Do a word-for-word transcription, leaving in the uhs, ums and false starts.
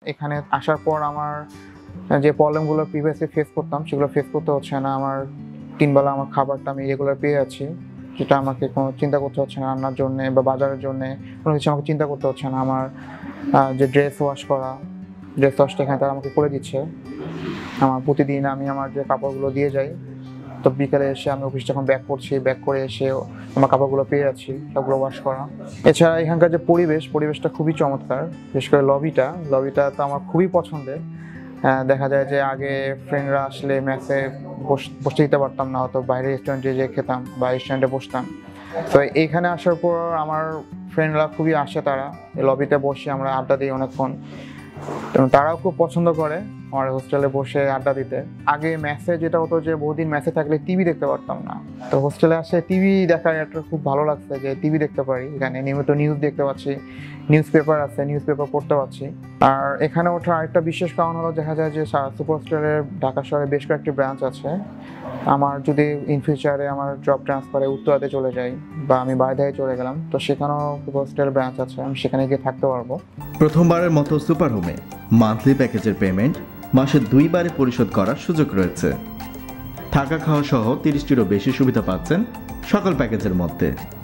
এখানে আসার পর আমার যে প্রবলেমগুলো প্রিভিয়াসলি ফেস করতাম সেগুলো ফেস করতে হচ্ছে না। আমার তিনবেলা আমার খাবারটা আমি রেগুলার পেয়ে যাচ্ছি, যেটা আমাকে কোনো চিন্তা করতে হচ্ছে না রান্নার জন্যে বা বাজারের জন্যে, কোনো কিছু আমাকে চিন্তা করতে হচ্ছে না। আমার যে ড্রেস ওয়াশ করা, ড্রেস ওয়াশটা এখানে তারা আমাকে করে দিচ্ছে। আমার প্রতিদিন আমি আমার যে কাপড়গুলো দিয়ে যাই, তো বিকালে এসে আমি অফিস যখন ব্যাক করছি, ব্যাক করে এসে আমার কাপড়গুলো পেয়ে যাচ্ছি, সবগুলো ওয়াশ করা। এছাড়া এখানকার যে পরিবেশ, পরিবেশটা খুবই চমৎকার। বিশেষ করে লবিটা লবিটা তো আমার খুবই পছন্দের। দেখা যায় যে আগে ফ্রেন্ডরা আসলে ম্যাচে বসতে দিতে পারতাম না, হয়তো বাইরে রেস্টুরেন্টে যেয়ে খেতাম বা রেস্টুরেন্টে বসতাম। তো এইখানে আসার পর আমার ফ্রেন্ডরা খুবই আসে, তারা লবিতে বসে আমরা আড্ডা দিই অনেকক্ষণ। তারাও খুব পছন্দ করে আমার হোস্টেলে বসে আড্ডা দিতে। আগে ম্যাচে যেটা হতো যে বহুদিন ম্যাচে থাকলে টিভি দেখতে পারতাম না, তো হোস্টেলে আসে টিভি দেখার একটা খুব ভালো লাগছে যে টিভি দেখতে পারি, এখানে নিয়মিত নিউজ দেখতে পাচ্ছি, নিউজ পেপার আছে, নিউজ পেপার পড়তে পারছি। আর এখানে ওঠার আরেকটা বিশেষ কারণ হলো দেখা যায় যে সুপার হোস্টেলের ঢাকা শহরে বেশ কয়েকটি ব্রাঞ্চ আছে। আমার যদি ইন ফিউচারে আমার জব ট্রান্সফারে উত্তরাতে চলে যাই বা আমি বাইরে চলে গেলাম, তো সেখানেও সুপার হোস্টেলের ব্রাঞ্চ আছে, আমি সেখানে গিয়ে থাকতে পারবো। প্রথমবারের মতো সুপার হোমে মান্থলি প্যাকেজের পেমেন্ট মাসে দুইবারে পরিশোধ করার সুযোগ রয়েছে। থাকা খাওয়া সহ তিরিশটিরও বেশি সুবিধা পাচ্ছেন সকল প্যাকেজের মধ্যে।